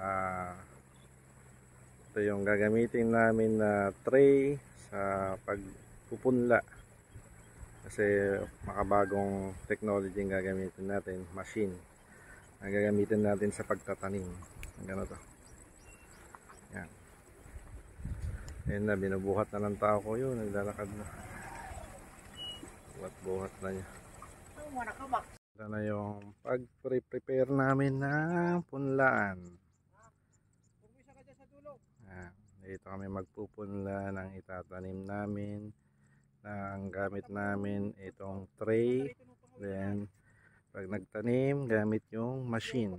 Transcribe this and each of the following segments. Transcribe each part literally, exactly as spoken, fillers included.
Uh, ito yung gagamitin namin na tray sa pagpupunla. Kasi makabagong technology yung gagamitin natin, machine. Ang gagamitin natin sa pagtatanim. Ang ganito. Yan. Yan na, binubuhat na ng tao ko yun. Naglalakad na. Buhat-buhat na niya. Ito na yung pag-prepare namin ng punlaan. Yan. Dito kami magpupunla ng itatanim namin. Ang gamit namin itong tray. Then pag nagtanim, gamit yung machine.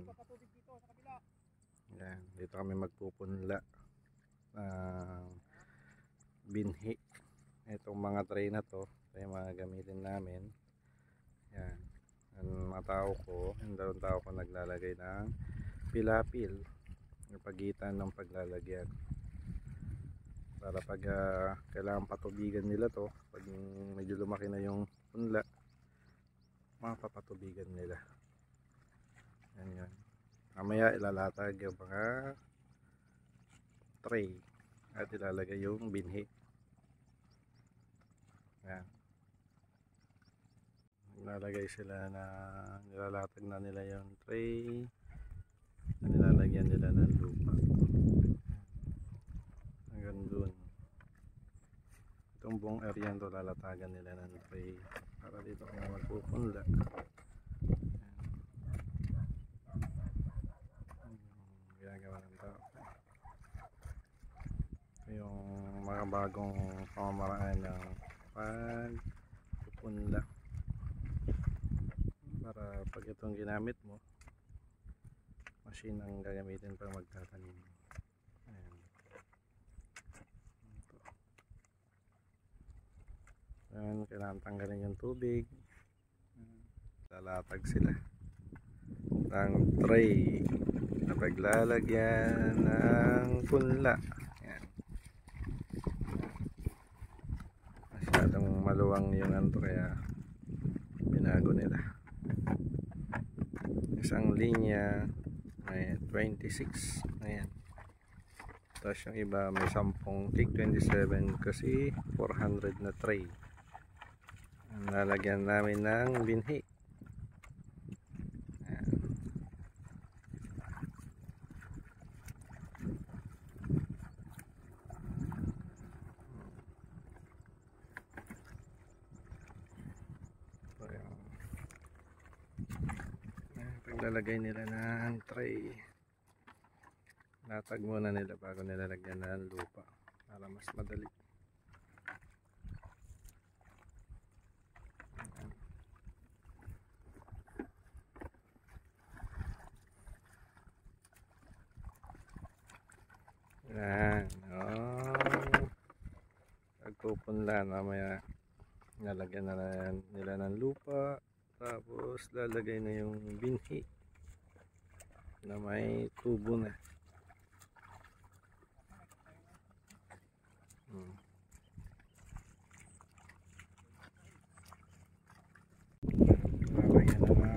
Yan. Dito kami magpupunla ng binhi. Itong mga tray na to, ito yung mga gamitin namin. Yan. Ang mga tao ko, yung dalawang tao ko naglalagay ng pilapil yung pagitan ng paglalagyan. Para pag uh, kailangan patubigan nila to, pag medyo lumaki na yung punla, mapapatubigan nila. Yan yun. Mamaya ilalatag yung mga tray at ilalagay yung binhi. Yan. Nilalagay sila na nilalatag na nila yung tray na nilalagyan nila ng lupa. Hanggang dun. Itong buong area ito lalatagan nila ng tray para dito kung magpupunla. Ginagawa ng tao. Yung mga bagong pamamaraan ng pagpupunla. Para pag itong ginamit mo, machine ang gagamitin para magtatanim. Ayan. Ito. Ayan, kailangan tanggalin yung tubig. Lalatag sila ng tray na paglalagyan ng punla. Ayan. Masyadong maluwang yung anto kaya binago nila. Isang linya may twenty-six. Ayan. Tapos yung iba may sampung tig twenty-seven kasi four hundred na tray. Ang lalagyan namin ng binhi. Ayan. Paglalagay nila ng tray, latag muna nila bago nila lagyan ng lupa para mas madali. Yan. Oh. Pagpupunla, mamaya nalagyan na nila ng lupa. Tapos lalagay na yung binhi na may tubo na. Hmm. Lalagyan na na.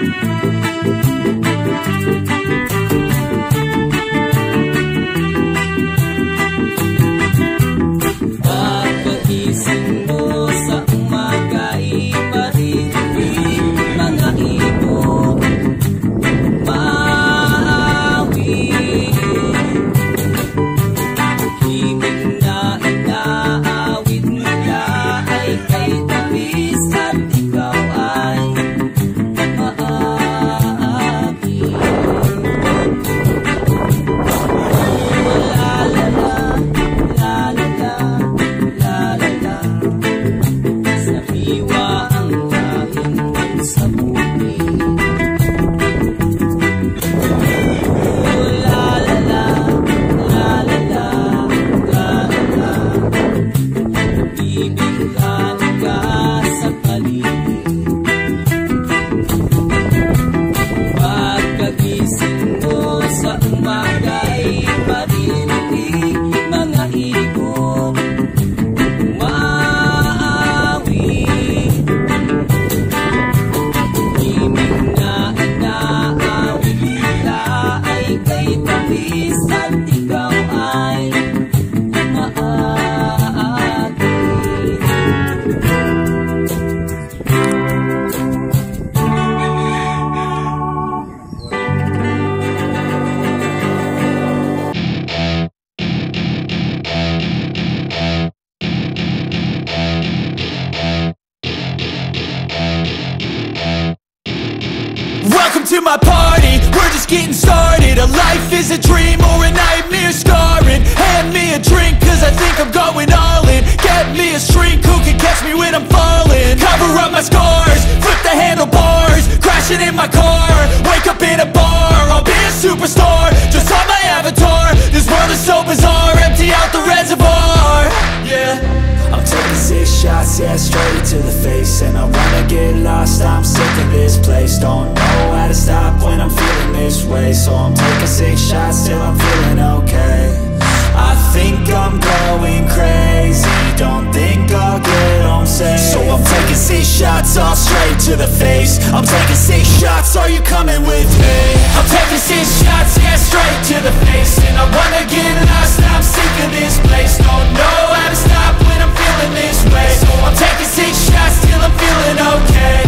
to my party, we're just getting started. A life is a dream or a nightmare scarring. Hand me a drink cause I think I'm going all in. Get me a shrink who can catch me when I'm falling. Cover up my scars, flip the handlebars, crashing in my car, wake up in a bar. I'll be a superstar, just on my avatar. This world is so bizarre, empty out the reservoir. Yeah, I'm taking six shots, yeah, straight to the face. And I wanna get lost, I'm sick of this place. Don't know how to stop when I'm feeling this way. So I'm taking six shots till I'm feeling okay. I think I'm going crazy, don't think I'll get home safe. So I'm taking six shots, all straight to the face. I'm taking six shots, are you coming with me? I'm taking six shots, yeah, straight to the face. And I wanna get lost, I'm sick of this place. Don't know how to stop when I'm feeling this way. So I'm taking six shots till I'm feeling okay.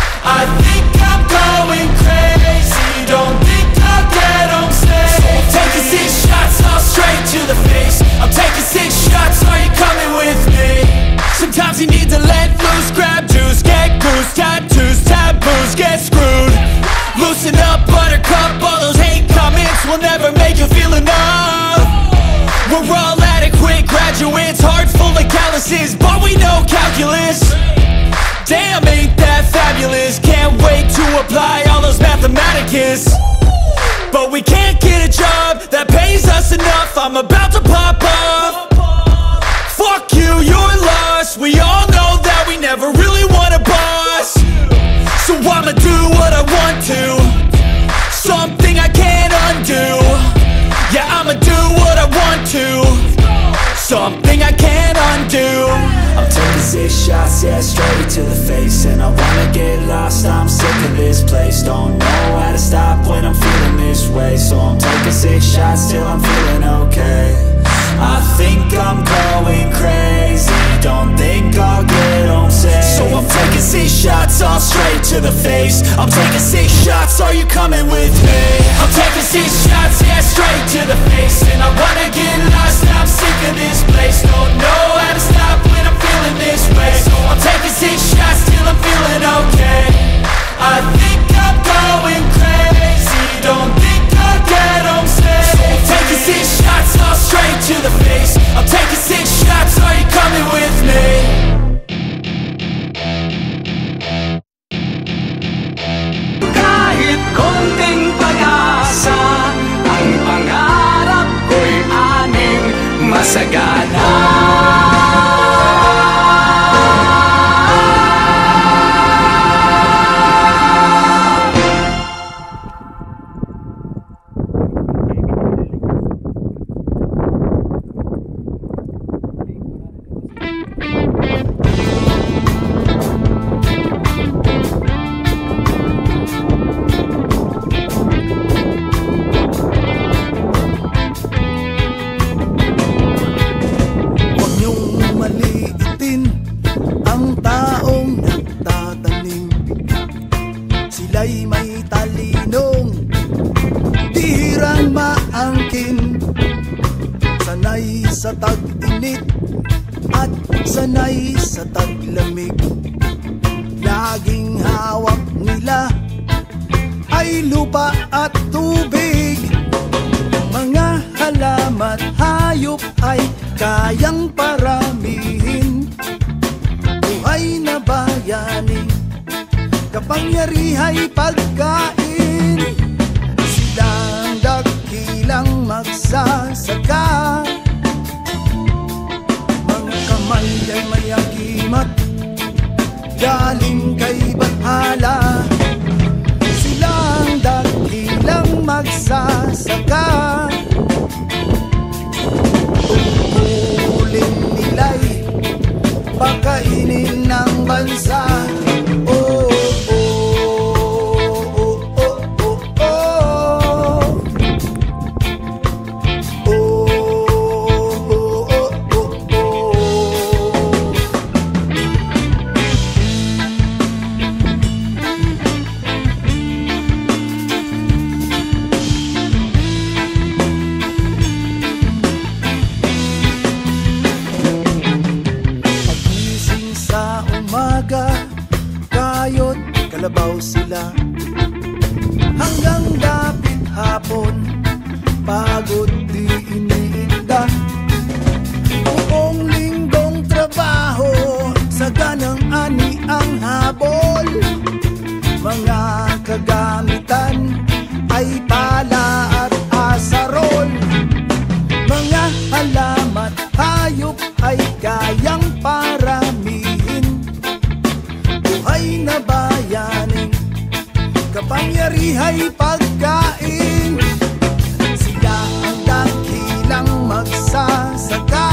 I think I'm going crazy, don't think I'll get home safe. So I'm taking six shots, all straight to the face. I'm taking six shots, are you coming with me? Sometimes you need to let loose, grab juice, get goose, tattoos, taboos, get screwed. Loosen up, buttercup, all those hate comments will never make you feel enough. We're all adequate graduates, heart full of calluses, but we know calculus. Damn, ain't that fabulous? Can't wait to apply all those mathematicus. But we can't get a job that pays us enough. I'm about to pop off. Fuck you, you're lost. We all know that we never really want a boss. So I'ma do what I want to, something I can't undo. Yeah, I'ma do what I want to, something I can't undo. I'm taking six shots, yeah, straight to the face. And I wanna get lost, I'm sick of this place. Don't know how to stop when I'm feeling this way. So I'm taking six shots till I'm feeling okay. I think I'm going crazy, don't think I'll get home safe. So I'm taking six shots, all straight to the face. I'm taking six shots, are you coming with me? I'm taking six shots, yeah, straight to the face. And I wanna get lost, I'm sick of this place. Don't know how to stop when I'm feeling this way. So I'm taking six shots till I'm feeling okay. I think I'm going crazy, don't think I'll get home safe. So I'm taking six shots, all straight to the face. I'm taking six shots, are you coming with me? Kahit konting pag-asa, ang pangarap ko'y aning masagana. sanay sa tag-init at sanay sa taglamig. Laging hawak nila ay lupa at tubig. Mga halamat hayop ay kayang paramihin. Buhay na bayani, kapangyarihay pagkain. Silang dakilang magsasaka, mga kamay ay may agimat galing kay Bathala. Silang dakilang magsasaka, tungkulin nila'y pakainin ng bansa. Oh, oh, oh, oh, oh, oh. Oh, oh, oh, oh, oh. Pagising sa umaga, kayo't kalabaw sila. Hanggang dapit hapon, pagod di iniinda. Buong linggong trabaho, saganang ani ang habol. Mga kagamitan ay pala at asarol. Mga halamat hayop ay kayang paramihin. Buhay na bayani, kapangyarihay pagkain. Sila ang dakilang magsasaka,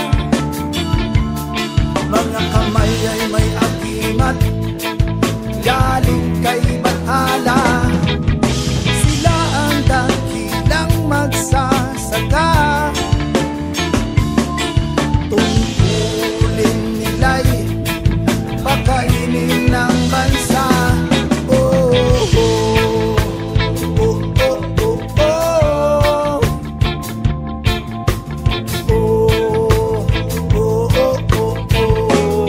mga kamay ay may agimat galing kay Bathala. Sila ang dakilang magsasaka, tungkulin nila'y pakainin ng bansa. Oh, oh, oh, oh, oh, oh. Oh, oh, oh, oh, oh.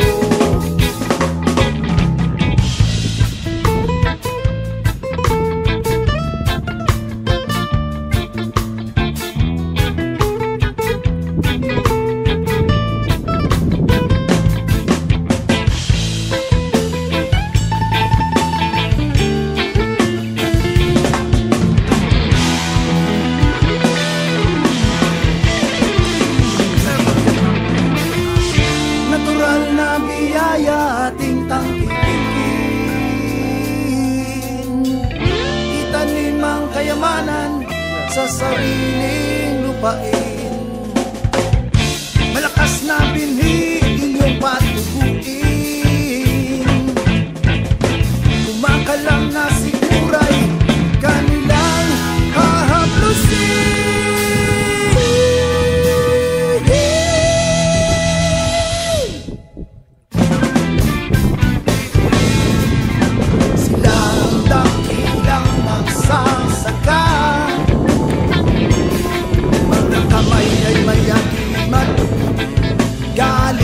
Natural na biyaya ating tangkikin. Itanim ang kayamanan sa sariling lupain. Malakas na binhi inyong patubuin. Kumakalam na siguray kanilang hahaplusin. Silang dakilang magsasaka, mga kamay ay may agimat galing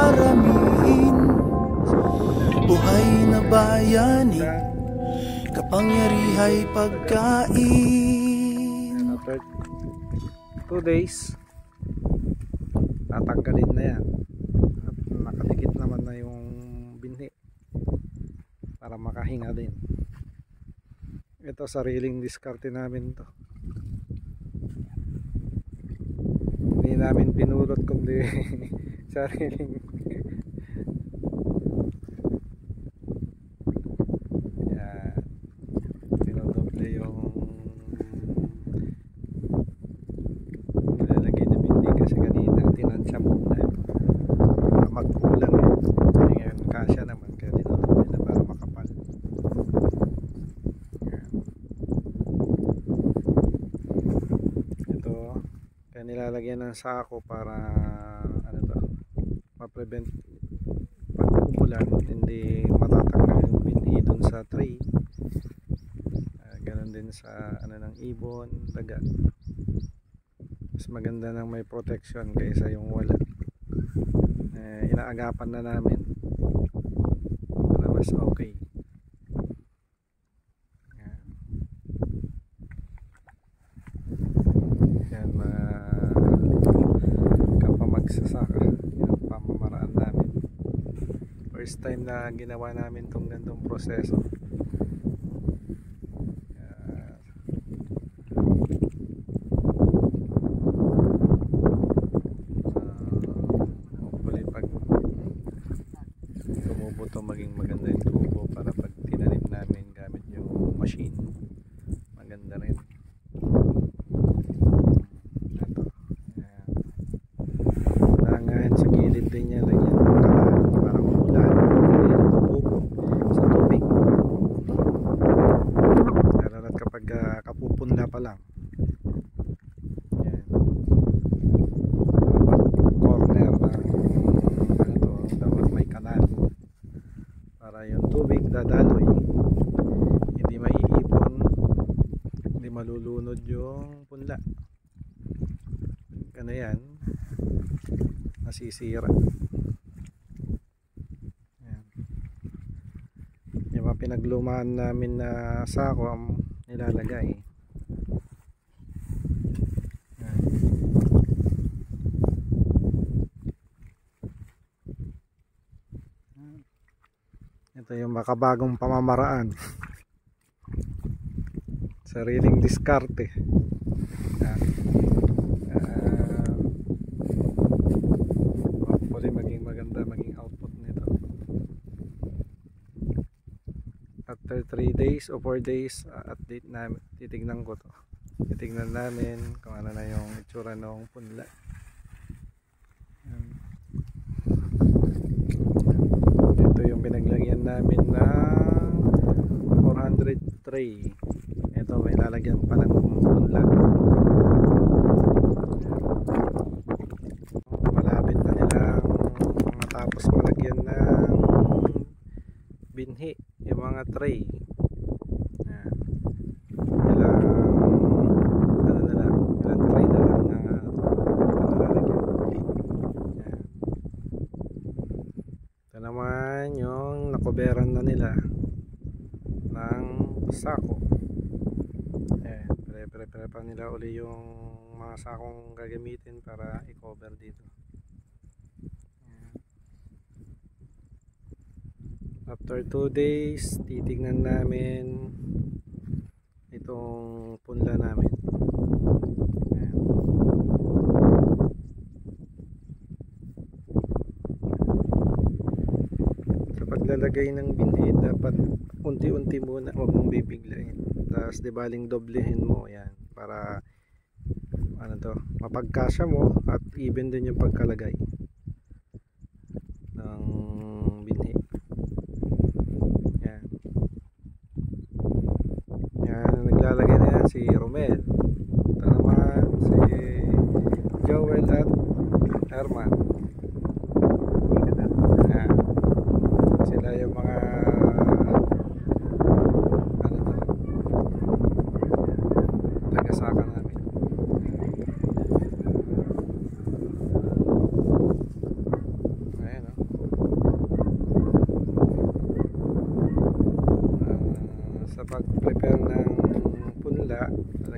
paramihin. Buhay na bayani, kapangyarihay pagkain. After two days, tatanggalin na yan. At nakadikit naman na yung binhi para makahinga din. Ito sariling diskarte namin to. Hindi namin pinulot kundi sariling. Yan. Pinodoble yung nilalagay na bindi kasi kanina tinansya muna para magkulang eh. Ngayon kasya naman kaya dinodoble na para makapal. Nilalagyan ng sako para ano to, ma-prevent pag umulan hindi matatanggal yung binhi dun sa tray. Uh, ganun din sa ano ng ibon, daga. Mas maganda nang may protection kaysa yung wala. Uh, inaagapan na namin para mas okay. Sasaka, yung pamamaraan namin. First time na ginawa namin tong gantong proseso. Uh, hopefully pag tumubo to maging maganda yung tubo para pag tinanim namin gamit yung machine maganda rin. Sa gilid din niya lagyan ng kalan para umulan hindi nabubugo sa tubig. Lalo na't kapag uh, kapupunla pa lang. Yan. Corner ng ano to, dapat may kanal para yung tubig dadaloy, hindi maiipon, hindi malulunod yung punla. Ano yan, nasisira. Ayan. Yung mga pinaglumaan namin na sako ang nilalagay. Ayan. Ito yung makabagong pamamaraan. Sariling diskarte. Ayan. Maging maganda maging output nito. After three days o four days uh, update namin, titignan ko to, titignan namin kung ano na yung itsura ng punla. Ito yung pinaglagyan namin na four hundred tray. Ito may lalagyan pa ng punla. Malapit na nilang tapos malagyan ng binhi yung mga tray. Ayan. Ilang ano na lang, ilang tray na lang na hindi pa nalalagyan. Ayan. Ito naman yung nakoberan na nila ng sako. Ayan, pare-pare pa nila uli yung mga sakong gagamitin para i-cover dito. After two days, titignan namin itong punla namin. Ayan. Sa paglalagay ng binhi, dapat unti-unti muna, huwag mong bibiglain. Tapos dibaling doblehin mo, yan, para ano to, mapagkasya mo at even din yung pagkalagay ng binhi. Naglalagay na yan si Romel. Ito naman si Joel at Herman. Ayan. Sila yung mga ano to, tagasaka namin.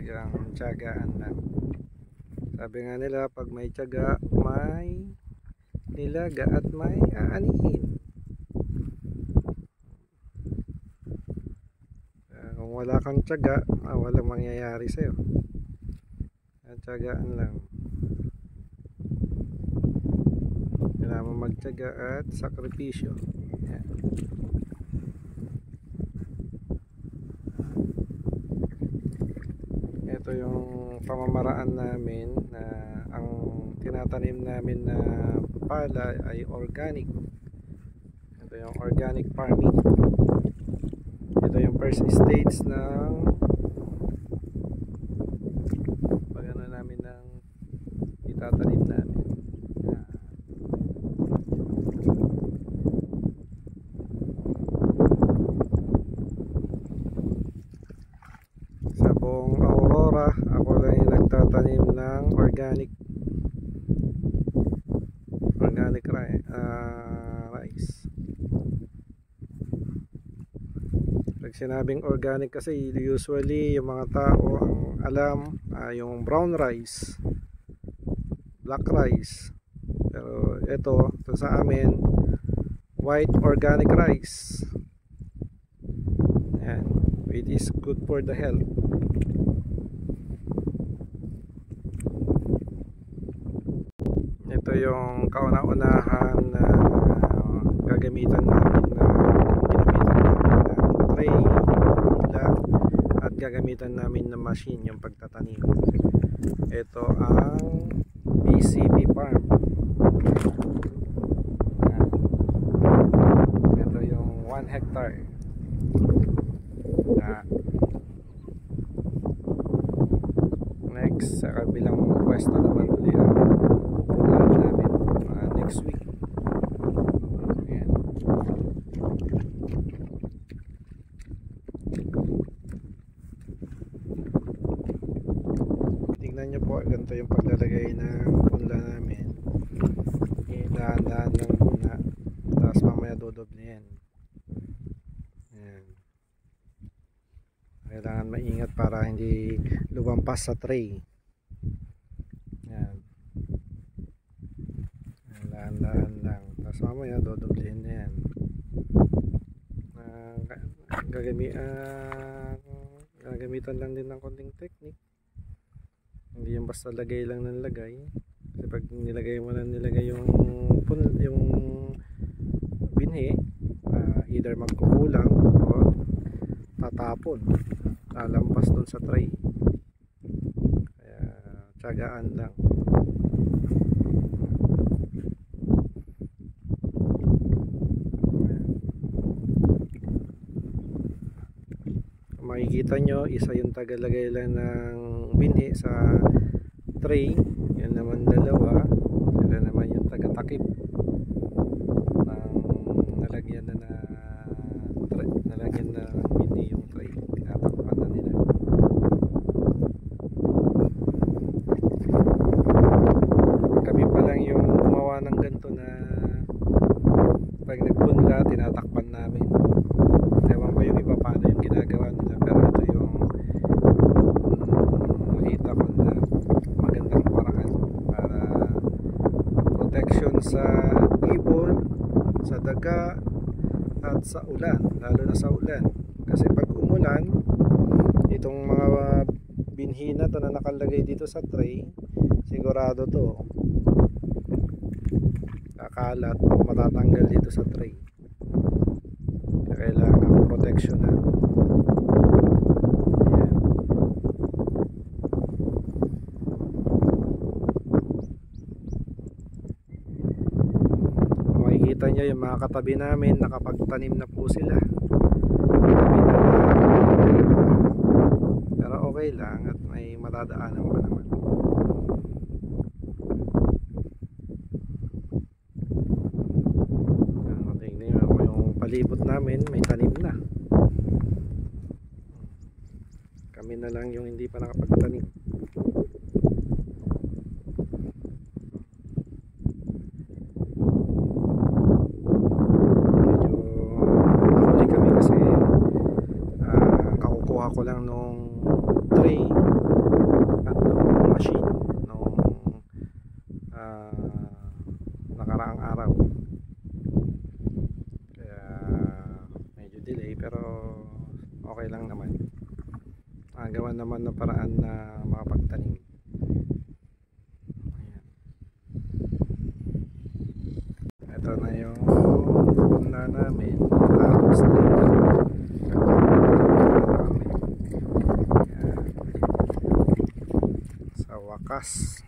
talagang tiyagaan lang. Sabi nga nila, pag may tiyaga, may nilaga at may aanihin. Uh, kung wala kang tiyaga, ah, walang mangyayari sa'yo. At tiyagaan lang. Kailangan magtiyaga at sakripisyo. Yan. Ito yung pamamaraan namin na ang tinatanim namin na pala ay organic. Ito yung organic farming. Ito yung first stage ng pag ano namin ng itatanim namin. Sa buong Aurora, ako lang yung nagtatanim ng organic organic ri- uh, rice. Pag sinabing organic kasi usually yung mga tao ang alam uh, yung brown rice, black rice. Pero ito, ito sa amin white organic rice. Yan. It is good for the health. Ito yung kauna-unahan na gagamitan namin na ginamitan namin ng tray, pula, at gagamitan namin ng machine yung pagtatanim. Ito ang B C B farm. Ito yung one hectare. Na next sa kabilang pwesto naman uli ang pupuntahan namin uh, next week. Ayan. Tingnan nyo po, ganito yung paglalagay ng punla namin. Dahan-dahan lang muna, tapos mamaya dodoble yan. Ayan. Kailangan maingat para hindi lumampas sa tray. Yan. Dahan-dahan lang. Tapos mamaya dodoblehin na yan. Uh, gagami, uh, gagamitan lang din ng konting technique. Hindi yung basta lagay lang ng lagay. Kasi pag nilagay mo lang nilagay yung yung binhi, uh, either magkukulang o tatapon, lalampas dun sa tray. Kaya tiyagaan lang. Kung makikita nyo, isa yung tagalagay lang ng binhi sa tray, yan naman dalawa, sila naman yung tagatakip ng nalagyan na na tray, nalagyan na binhi yung tray, tinatakpan na nila. Kami pa lang yung gumawa ng ganito na pag nagpunla tinatakpan namin. Ewan ko yung iba paano yung ginagawa nila, pero ito yung um, nakita ko na magandang paraan para protection sa ibon, sa daga at sa ulan, lalo na sa ulan. Kasi pag umulan, itong mga binhi na to na nakalagay dito sa tray, sigurado to kakalat o matatanggal dito sa tray. Kaya kailangan protection na. Makikita nyo yung mga katabi namin, nakapagtanim na po sila. Katabi na na, pero okay lang at may matadaanan pa naman. Tingnan nyo yung palibot namin, may tanim na. Kami na lang yung hindi pa nakapagtanim. Ko lang nung tray naman na paraan na makapagtanim. Ayan. Ito na yung punla namin. Tapos na sa wakas